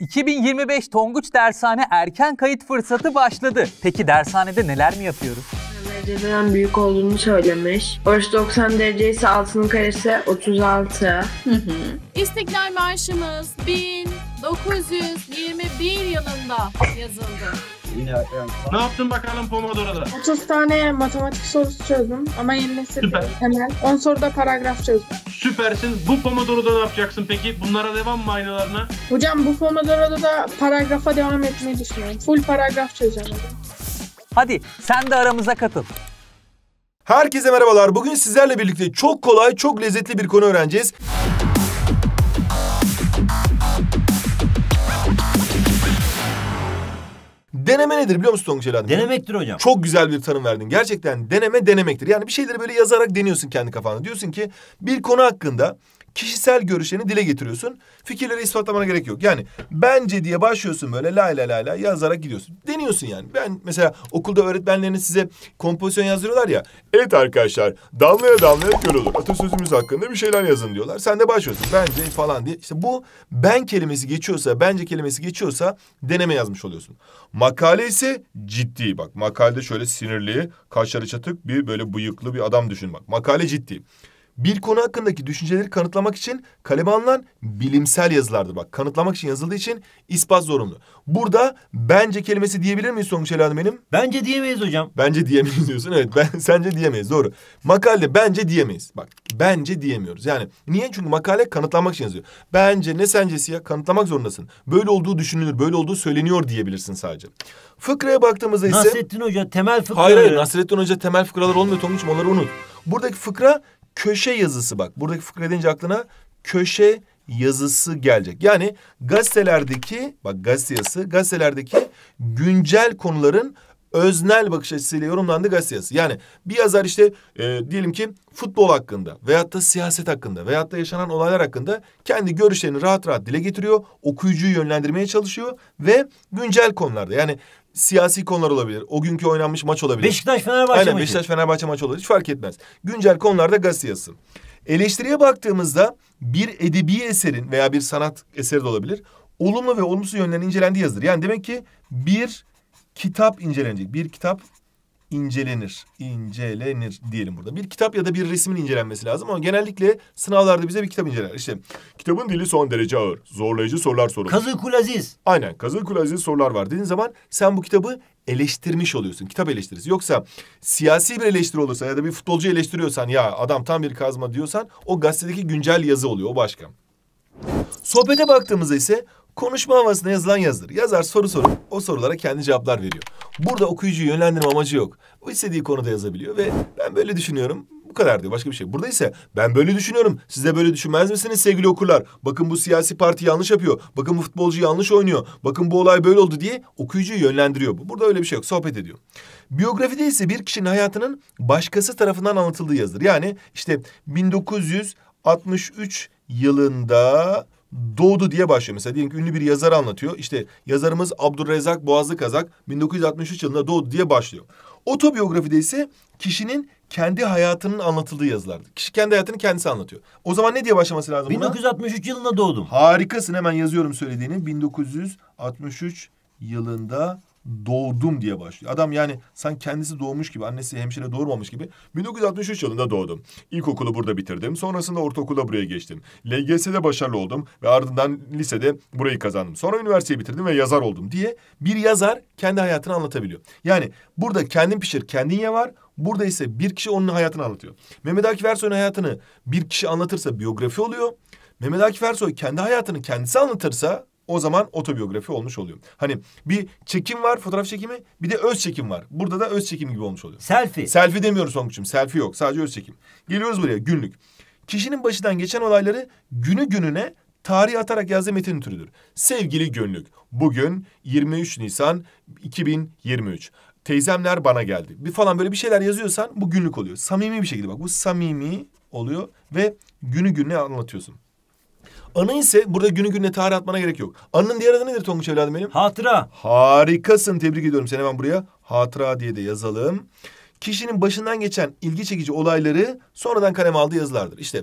2025 Tonguç Dershane erken kayıt fırsatı başladı. Peki dershanede neler mi yapıyoruz? Dereceden büyük olduğunu söylemiş. Orası 90 derece ise altının karesi 36. İstiklal Marşımız 1921 yılında yazıldı. Ne yaptın bakalım Pomodoro'da? 30 tane matematik sorusu çözdüm ama yeni nesil Süper. temel. 10 soruda paragraf çözdüm. Süpersin. Bu Pomodoro'da ne yapacaksın peki? Bunlara devam mı aynılarına? Hocam bu Pomodoro'da da paragrafa devam etmeyi düşünüyorum. Full paragraf çözeceğim hocam. Hadi sen de aramıza katıl. Herkese merhabalar. Bugün sizlerle birlikte çok kolay, çok lezzetli bir konu öğreneceğiz. Deneme nedir biliyor musun Tonguç Eladım? Denemektir hocam. Çok güzel bir tanım verdin. Gerçekten deneme denemektir. Yani bir şeyleri böyle yazarak deniyorsun kendi kafanda. Diyorsun ki bir konu hakkında kişisel görüşlerini dile getiriyorsun. Fikirleri ispatlamana gerek yok. Yani bence diye başlıyorsun böyle la yazarak gidiyorsun. Deniyorsun yani. Ben mesela okulda öğretmenleriniz size kompozisyon yazdırıyorlar ya. Evet arkadaşlar, damlaya damlaya göl olur. Atasözümüz hakkında bir şeyler yazın diyorlar. Sen de başlıyorsun bence falan diye. İşte bu ben kelimesi geçiyorsa, bence kelimesi geçiyorsa deneme yazmış oluyorsun. Makale ise ciddi. Bak makalede şöyle sinirli, kaşları çatık bir böyle bıyıklı bir adam düşün bak. Makale ciddi. Bir konu hakkındaki düşünceleri kanıtlamak için kaleme alınan bilimsel yazılardır. Bak kanıtlamak için yazıldığı için ispat zorunlu. Burada bence kelimesi diyebilir miyiz Tonguç Eladım benim? Bence diyemeyiz hocam. Bence diyemeyiz diyorsun. Evet sence diyemeyiz doğru. Makalede bence diyemeyiz. Bak bence diyemiyoruz. Yani niye? Çünkü makale kanıtlanmak için yazıyor. Bence ne sencesi ya kanıtlamak zorundasın. Böyle olduğu düşünülür, böyle olduğu söyleniyor diyebilirsin sadece. Fıkraya baktığımızda ise... Nasrettin Hoca temel fıkraları... Hayır Nasrettin Hoca temel fıkralar olmuyor Tonguç'um onları unut. Buradaki fıkra köşe yazısı bak. Buradaki fıkra deyince aklına köşe yazısı gelecek. Yani gazetelerdeki bak gazete yazısı gazetelerdeki güncel konuların öznel bakış açısıyla yorumlandığı gazete yazısı. Yani bir yazar işte diyelim ki futbol hakkında veyahut da siyaset hakkında veyahut da yaşanan olaylar hakkında kendi görüşlerini rahat rahat dile getiriyor. Okuyucuyu yönlendirmeye çalışıyor ve güncel konularda yani siyasi konular olabilir. O günkü oynanmış maç olabilir. Beşiktaş-Fenerbahçe Aynen maçı. Beşiktaş-Fenerbahçe maçı olabilir. Hiç fark etmez. Güncel konularda gazete yazısı. Eleştiriye baktığımızda bir edebi eserin veya bir sanat eseri de olabilir. Olumlu ve olumsuz yönlerin incelendiği yazıdır. Yani demek ki bir kitap incelenecek. Bir kitap incelenir diyelim burada. Bir kitap ya da bir resmin incelenmesi lazım ama genellikle sınavlarda bize bir kitap inceler. İşte kitabın dili son derece ağır, zorlayıcı sorular sorulur. Kazıkul Aziz. Aynen Kazıkul Aziz sorular var dediğin zaman sen bu kitabı eleştirmiş oluyorsun. Kitap eleştirisi. Yoksa siyasi bir eleştiri olursa ya da bir futbolcu eleştiriyorsan ya adam tam bir kazma diyorsan o gazetedeki güncel yazı oluyor o başka. Sohbete baktığımızda ise konuşma havasında yazılan yazıdır. Yazar soru sorup o sorulara kendi cevaplar veriyor. Burada okuyucuyu yönlendirme amacı yok. O istediği konuda yazabiliyor ve ben böyle düşünüyorum. Bu kadar diyor başka bir şey. Burada ise ben böyle düşünüyorum. Siz de böyle düşünmez misiniz sevgili okurlar? Bakın bu siyasi parti yanlış yapıyor. Bakın bu futbolcu yanlış oynuyor. Bakın bu olay böyle oldu diye okuyucuyu yönlendiriyor. Burada öyle bir şey yok. Sohbet ediyor. Biyografide ise bir kişinin hayatının başkası tarafından anlatıldığı yazıdır. Yani işte 1963 yılında doğdu diye başlıyor. Mesela diyelim ki ünlü bir yazar anlatıyor. İşte yazarımız Abdurrezzak Boğazlıkazak 1963 yılında doğdu diye başlıyor. Otobiyografide ise kişinin kendi hayatının anlatıldığı yazılardır. Kişi kendi hayatını kendisi anlatıyor. O zaman ne diye başlaması lazım 1963 yılında doğdum. Harikasın hemen yazıyorum söylediğini. 1963 yılında doğdum diye başlıyor. Adam yani sanki kendisi doğmuş gibi, annesi hemşire doğurmamış gibi. 1963 yılında doğdum. İlkokulu burada bitirdim. Sonrasında ortaokula buraya geçtim. LGS'de başarılı oldum ve ardından lisede burayı kazandım. Sonra üniversiteyi bitirdim ve yazar oldum diye bir yazar kendi hayatını anlatabiliyor. Yani burada kendin pişir, kendin ye var. Burada ise bir kişi onun hayatını anlatıyor. Mehmet Akif Ersoy'un hayatını bir kişi anlatırsa biyografi oluyor. Mehmet Akif Ersoy kendi hayatını kendisi anlatırsa o zaman otobiyografi olmuş oluyor. Hani bir çekim var, fotoğraf çekimi, bir de öz çekim var. Burada da öz çekim gibi olmuş oluyor. Selfie. Selfie demiyoruz Tonguç'um. Selfie yok. Sadece öz çekim. Geliyoruz buraya günlük. Kişinin başından geçen olayları günü gününe tarih atarak yazdığı metin türüdür. Sevgili günlük. Bugün 23 Nisan 2023. Teyzemler bana geldi. Bir falan böyle bir şeyler yazıyorsan bu günlük oluyor. Samimi bir şekilde bak bu samimi oluyor ve günü gününe anlatıyorsun. Anı ise burada günü gününe tarih atmana gerek yok. Anının diğer adı nedir Tonguç evladım benim? Hatıra. Harikasın, tebrik ediyorum seni, hemen buraya hatıra diye de yazalım. Kişinin başından geçen ilgi çekici olayları sonradan kaleme aldığı yazılardır. İşte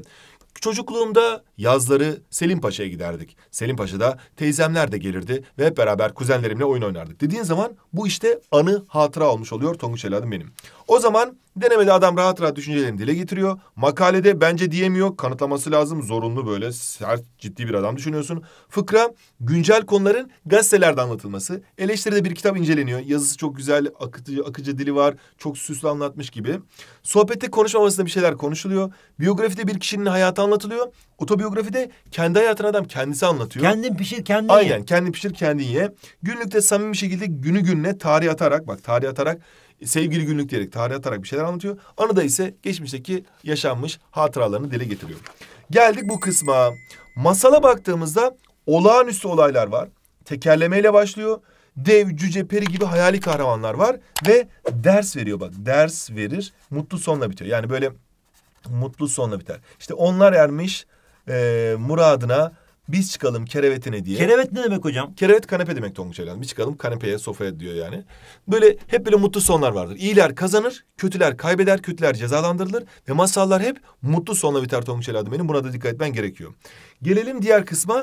Çocukluğumda yazları Selim Paşa'ya giderdik. Selim Paşa'da teyzemler de gelirdi ve hep beraber kuzenlerimle oyun oynardık. Dediğin zaman bu işte anı hatıra olmuş oluyor Tonguç evladım benim. O zaman denemede adam rahat rahat düşüncelerini dile getiriyor. Makalede bence diyemiyor, kanıtlaması lazım. Zorunlu böyle sert ciddi bir adam düşünüyorsun. Fıkra güncel konuların gazetelerde anlatılması. Eleştiride bir kitap inceleniyor. Yazısı çok güzel, akıcı dili var. Çok süslü anlatmış gibi. Sohbette konuşmamasında bir şeyler konuşuluyor. Biyografide bir kişinin hayatı anlatılıyor. Otobiyografide kendi hayatını adam kendisi anlatıyor. Kendin pişir kendin Aynen ye. kendin pişir kendin ye. Günlükte samimi bir şekilde günü gününe tarih atarak sevgili günlük diyerek tarih atarak bir şeyler anlatıyor. Anıda ise geçmişteki yaşanmış hatıralarını dile getiriyor. Geldik bu kısma. Masala baktığımızda olağanüstü olaylar var. Tekerlemeyle başlıyor. Dev, cüce, peri gibi hayali kahramanlar var. Ve ders veriyor bak. Ders verir. Mutlu sonla bitiyor. Yani böyle mutlu sonla biter. İşte onlar ermiş muradına, biz çıkalım kerevetine diye. Kerevet ne demek hocam? Kerevet kanepe demek Tonguç evladım. Bir çıkalım kanepeye, sofraya diyor yani. Böyle hep böyle mutlu sonlar vardır. İyiler kazanır, kötüler kaybeder, kötüler cezalandırılır. Ve masallar hep mutlu sonla biter Tonguç evladım benim. Buna da dikkat etmen gerekiyor. Gelelim diğer kısma.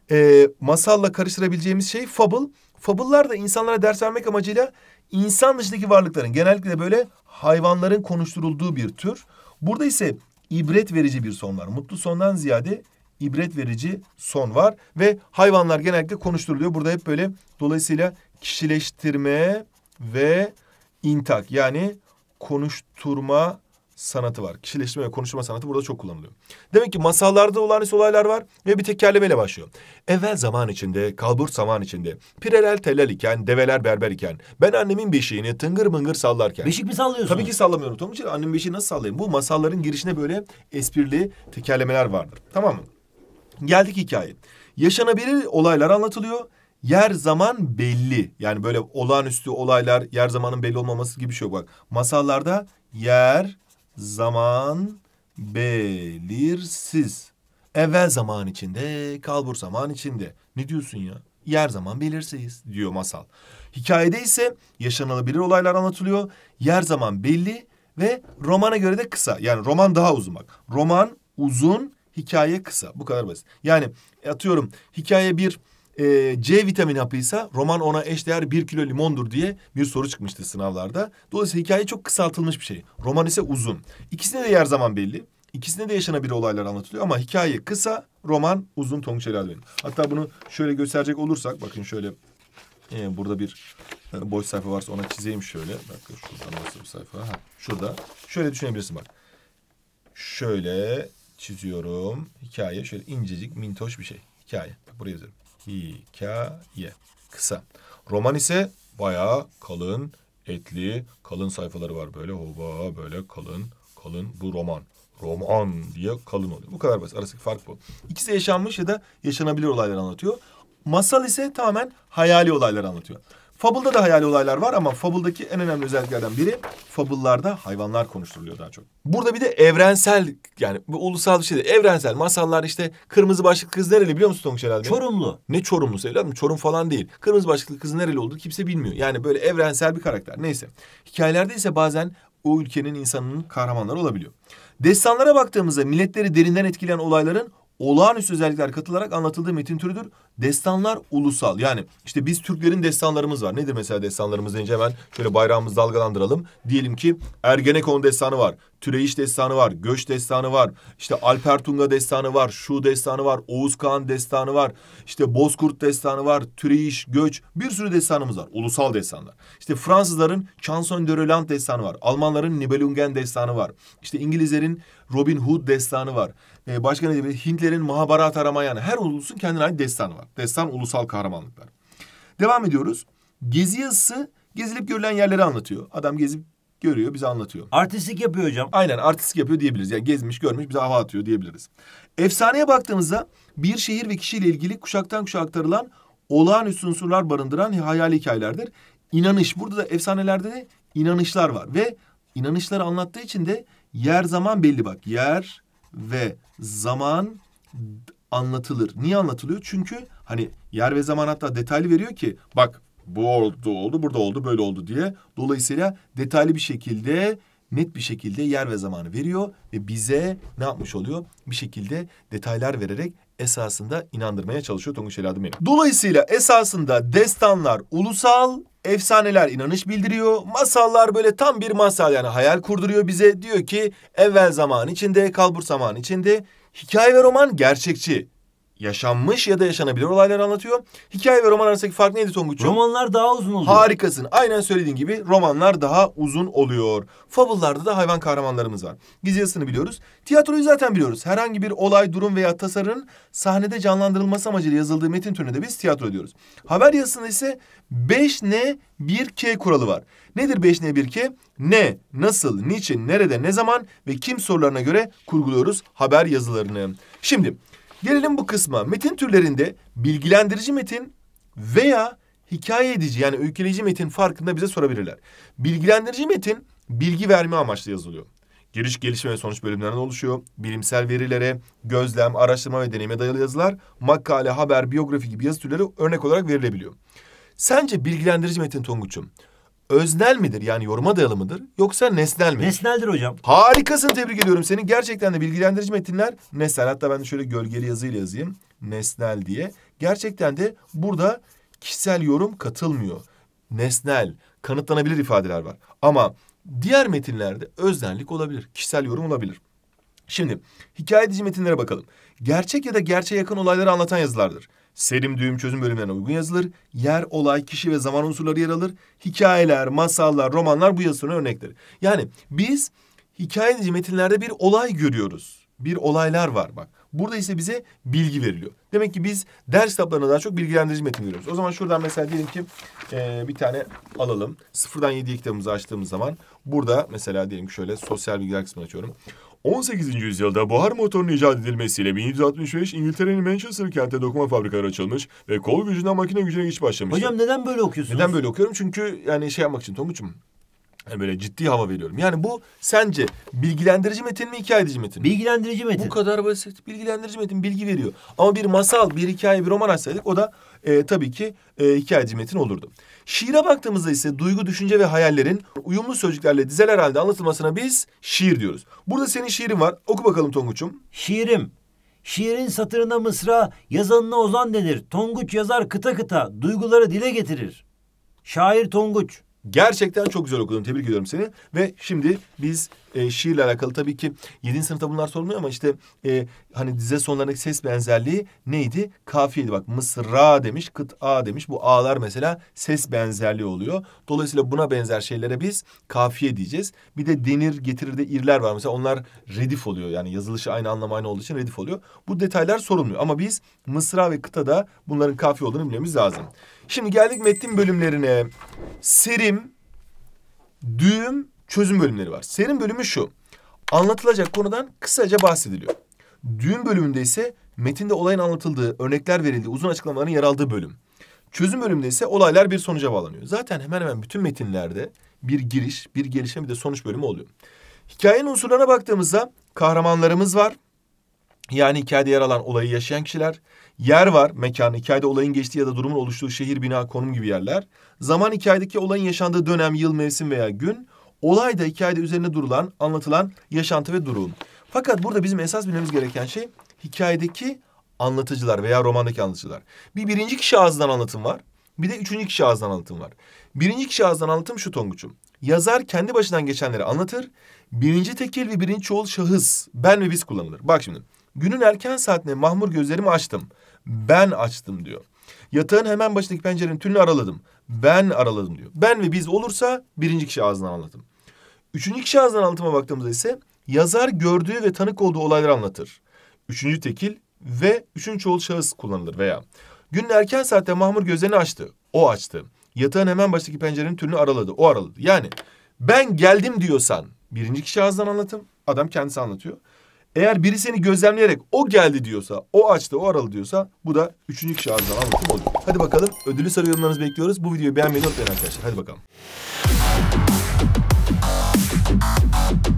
Masalla karıştırabileceğimiz şey fable. Fable'lar da insanlara ders vermek amacıyla insan dışındaki varlıkların, genellikle böyle hayvanların konuşturulduğu bir tür. Burada ise ibret verici bir son var. Mutlu sondan ziyade ibret verici son var ve hayvanlar genellikle konuşturuluyor. Burada hep böyle dolayısıyla kişileştirme ve intak yani konuşturma sanatı var. Kişileştirme ve konuşturma sanatı burada çok kullanılıyor. Demek ki masallarda olağanüstü olaylar var ve bir tekerlemeyle başlıyor. Evvel zaman içinde, kalbur zaman içinde, pireler tellal iken, develer berber iken, ben annemin beşiğini tıngır mıngır sallarken. Beşik mi sallıyorsunuz? Tabii ki sallamıyorum Tonguç. Annemin beşiğini nasıl sallayayım? Bu masalların girişine böyle esprili tekerlemeler vardır. Tamam mı? Geldik hikaye. Yaşanabilir olaylar anlatılıyor. Yer zaman belli. Yani böyle olağanüstü olaylar, yer zamanın belli olmaması gibi bir şey yok. Bak masallarda yer zaman belirsiz. Evvel zaman içinde, kalbur zaman içinde. Ne diyorsun ya? Yer zaman belirsiz diyor masal. Hikayede ise yaşanabilir olaylar anlatılıyor. Yer zaman belli ve romana göre de kısa. Yani roman daha uzun bak. Roman uzun, hikaye kısa. Bu kadar basit. Yani atıyorum hikaye bir C vitamini hapıysa roman ona eşdeğer 1 kilo limondur diye bir soru çıkmıştı sınavlarda. Dolayısıyla hikaye çok kısaltılmış bir şey. Roman ise uzun. İkisinde de yer zaman belli. İkisinde de yaşanabilir olaylar anlatılıyor ama hikaye kısa, roman uzun Tonguç evladım benim. Hatta bunu şöyle gösterecek olursak bakın şöyle burada bir boş sayfa varsa ona çizeyim şöyle. Bakın şurada nasıl bir sayfa? Ha, şurada. Şöyle düşünebilirsin bak. Şöyle çiziyorum. Hikaye şöyle incecik mintoş bir şey. Hikaye. Bak buraya yazıyorum. Hikaye. Kısa. Roman ise bayağı kalın, etli, kalın sayfaları var böyle. Hoba böyle kalın. Bu roman. Roman diye kalın oluyor. Bu kadar basit. Arasındaki fark bu. İkisi yaşanmış ya da yaşanabilir olaylar anlatıyor. Masal ise tamamen hayali olaylar anlatıyor. Fable'da da hayali olaylar var ama Fable'daki en önemli özelliklerden biri Fable'larda hayvanlar konuşturuluyor daha çok. Burada bir de evrensel yani bu ulusal bir şey değil. Evrensel masallar işte kırmızı başlıklı kız nereli biliyor musun Tonguç herhalde? Çorumlu. Ne Çorumlusu evladım? Çorum falan değil. Kırmızı başlıklı kız nereli olduğunu kimse bilmiyor. Yani böyle evrensel bir karakter. Neyse. Hikayelerde ise bazen o ülkenin insanının kahramanları olabiliyor. Destanlara baktığımızda milletleri derinden etkileyen olayların olağanüstü özellikler katılarak anlatıldığı metin türüdür. Destanlar ulusal. Yani işte biz Türklerin destanlarımız var. Nedir mesela destanlarımız deyince hemen şöyle bayrağımızı dalgalandıralım. Diyelim ki Ergenekon destanı var. Türeyiş destanı var. Göç destanı var. İşte Alpertunga destanı var. Şu destanı var. Oğuz Kağan destanı var. İşte Bozkurt destanı var. Türeyiş, göç. Bir sürü destanımız var. Ulusal destanlar. İşte Fransızların Chanson de Roland destanı var. Almanların Nibelungen destanı var. İşte İngilizlerin Robin Hood destanı var. Başka ne diyebiliriz? Hintlerin Mahabharata Ramayana. Her ulusun kendine ait destanı var. Destan ulusal kahramanlıklar. Devam ediyoruz. Gezi yazısı gezilip görülen yerleri anlatıyor. Adam gezip görüyor, bize anlatıyor. Artistlik yapıyor hocam. Aynen artistik yapıyor diyebiliriz. Yani gezmiş, görmüş, bize hava atıyor diyebiliriz. Efsaneye baktığımızda bir şehir ve kişiyle ilgili kuşaktan kuşağa aktarılan olağanüstü unsurlar barındıran hayali hikayelerdir. İnanış. Burada da efsanelerde de inanışlar var. Ve inanışları anlattığı için de yer zaman belli bak. Yer ve zaman anlatılır. Niye anlatılıyor? Çünkü hani yer ve zaman hatta detaylı veriyor ki bak bu oldu, burada oldu, böyle oldu diye. Dolayısıyla detaylı bir şekilde net bir şekilde yer ve zamanı veriyor ve bize ne yapmış oluyor? Bir şekilde detaylar vererek esasında inandırmaya çalışıyor Tonguç evladım benim. Dolayısıyla esasında destanlar ulusal, efsaneler inanış bildiriyor. Masallar böyle tam bir masal, yani hayal kurduruyor bize. Diyor ki evvel zaman içinde, kalbur zaman içinde. Hikaye ve roman gerçekçi. Yaşanmış ya da yaşanabilir olayları anlatıyor. Hikaye ve roman arasındaki fark neydi Tonguç'um? Romanlar daha uzun oluyor. Harikasın. Aynen söylediğin gibi romanlar daha uzun oluyor. Fable'larda da hayvan kahramanlarımız var. Dizi yazısını biliyoruz. Tiyatroyu zaten biliyoruz. Herhangi bir olay, durum veya tasarının sahnede canlandırılması amacıyla yazıldığı metin türüne de biz tiyatro diyoruz. Haber yazısında ise 5N 1K kuralı var. Nedir 5N 1K? Ne, nasıl, niçin, nerede, ne zaman ve kim sorularına göre kurguluyoruz haber yazılarını. Şimdi gelelim bu kısma. Metin türlerinde bilgilendirici metin veya hikaye edici, yani öyküleyici metin farkında bize sorabilirler. Bilgilendirici metin bilgi verme amaçlı yazılıyor. Giriş, gelişme ve sonuç bölümlerinden oluşuyor. Bilimsel verilere, gözlem, araştırma ve deneyime dayalı yazılar, makale, haber, biyografi gibi yazı türleri örnek olarak verilebiliyor. Sence bilgilendirici metin Tonguç'um öznel midir, yani yoruma dayalı mıdır, yoksa nesnel mi? Nesneldir hocam. Harikasın, tebrik ediyorum seni. Gerçekten de bilgilendirici metinler nesnel. Hatta ben de şöyle gölgeli yazıyla yazayım. Nesnel diye. Gerçekten de burada kişisel yorum katılmıyor. Nesnel, kanıtlanabilir ifadeler var. Ama diğer metinlerde öznellik olabilir. Kişisel yorum olabilir. Şimdi hikaye edici metinlere bakalım. Gerçek ya da gerçeğe yakın olayları anlatan yazılardır. Serim, düğüm, çözüm bölümlerine uygun yazılır. Yer, olay, kişi ve zaman unsurları yer alır. Hikayeler, masallar, romanlar bu yazısının örnekleri. Yani biz hikaye edici metinlerde bir olay görüyoruz. Bir olaylar var bak. Burada ise bize bilgi veriliyor. Demek ki biz ders kitaplarına daha çok bilgilendirici metin görüyoruz. O zaman şuradan mesela diyelim ki bir tane alalım. 0'dan 7'ye kitabımızı açtığımız zaman burada mesela diyelim ki şöyle sosyal bilgiler kısmını açıyorum. 18. yüzyılda buhar motorunun icat edilmesiyle 1765 İngiltere'nin Manchester kentinde dokuma fabrikaları açılmış ve kol gücünden makine gücüne geçiş başlamıştı. Hocam neden böyle okuyorsunuz? Neden böyle okuyorum? Çünkü yani şey yapmak için Tonguç'um. Yani böyle ciddi hava veriyorum. Yani bu sence bilgilendirici metin mi, hikaye edici metin mi? Bilgilendirici metin. Bu kadar basit. Bilgilendirici metin bilgi veriyor. Ama bir masal, bir hikaye, bir roman açsaydık o da tabii ki hikaye edici metin olurdu. Şiire baktığımızda ise duygu, düşünce ve hayallerin uyumlu sözcüklerle dizeler halinde anlatılmasına biz şiir diyoruz. Burada senin şiirin var. Oku bakalım Tonguç'um. Şiirim. Şiirin satırına mısra, yazanına ozan denir. Tonguç yazar kıta kıta, duyguları dile getirir. Şair Tonguç. Gerçekten çok güzel okudun. Tebrik ediyorum seni. Ve şimdi biz şiirle alakalı tabii ki 7. sınıfta bunlar sorulmuyor ama işte hani dize sonlarındaki ses benzerliği neydi? Kafiyeydi. Bak mısra demiş, kıta demiş. Bu a'lar mesela ses benzerliği oluyor. Dolayısıyla buna benzer şeylere biz kafiye diyeceğiz. Bir de denir, getirir de irler var. Mesela onlar redif oluyor. Yani yazılışı aynı anlam aynı olduğu için redif oluyor. Bu detaylar sorulmuyor. Ama biz mısra ve kıtada bunların kafiye olduğunu bilmemiz lazım. Şimdi geldik metin bölümlerine. Serim, düğüm, çözüm bölümleri var. Serim bölümü şu. Anlatılacak konudan kısaca bahsediliyor. Düğüm bölümünde ise metinde olayın anlatıldığı, örnekler verildiği, uzun açıklamaların yer aldığı bölüm. Çözüm bölümünde ise olaylar bir sonuca bağlanıyor. Zaten hemen hemen bütün metinlerde bir giriş, bir gelişme, bir de sonuç bölümü oluyor. Hikayenin unsurlarına baktığımızda kahramanlarımız var. Yani hikayede yer alan olayı yaşayan kişiler. Yer var, mekan, hikayede olayın geçtiği ya da durumun oluştuğu şehir, bina, konum gibi yerler. Zaman, hikayedeki olayın yaşandığı dönem, yıl, mevsim veya gün. Olay da hikayede üzerine durulan, anlatılan yaşantı ve durum. Fakat burada bizim esas bilmemiz gereken şey hikayedeki anlatıcılar veya romandaki anlatıcılar. Bir birinci kişi ağzından anlatım var. Bir de üçüncü kişi ağzından anlatım var. Birinci kişi ağzından anlatım şu Tonguç'um. Yazar kendi başından geçenleri anlatır. Birinci tekil ve birinci çoğul şahıs, ben ve biz kullanılır. Bak şimdi. Günün erken saatinde mahmur gözlerimi açtım. Ben açtım diyor. Yatağın hemen başındaki pencerenin tülünü araladım. Ben araladım diyor. Ben ve biz olursa birinci kişi ağzından anlatım. Üçüncü kişi ağzından anlatıma baktığımızda ise yazar gördüğü ve tanık olduğu olayları anlatır. Üçüncü tekil ve üçüncü çoğul şahıs kullanılır veya. Günün erken saatte mahmur gözlerini açtı. O açtı. Yatağın hemen başındaki pencerenin tülünü araladı. O araladı. Yani ben geldim diyorsan birinci kişi ağzından anlatım. Adam kendisi anlatıyor. Eğer biri seni gözlemleyerek o geldi diyorsa, o açtı, o aralı diyorsa bu da üçüncü kişi ağzından anlatım oluyor. Hadi bakalım ödülü soru yorumlarınızı bekliyoruz. Bu videoyu beğenmeyi unutmayın arkadaşlar. Hadi bakalım.